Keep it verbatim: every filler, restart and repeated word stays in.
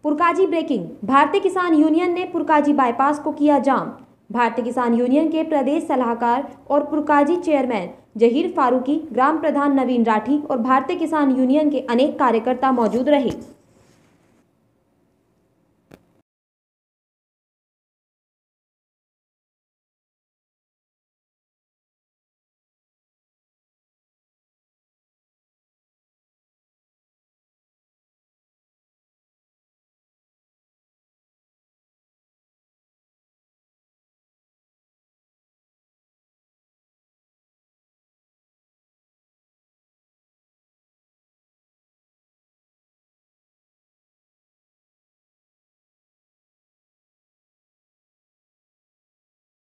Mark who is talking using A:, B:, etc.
A: Purkazi breaking. भारतीय किसान union ने पुरकाजी बाईपास को किया जाम। भारतीय किसान यूनियन के प्रदेश सलाहकार और पुरकाजी चेयरमैन जहीर फारूकी, ग्राम प्रधान नवीन राठी और भारतीय किसान यूनियन के अनेक कार्यकर्ता मौजूद रहे।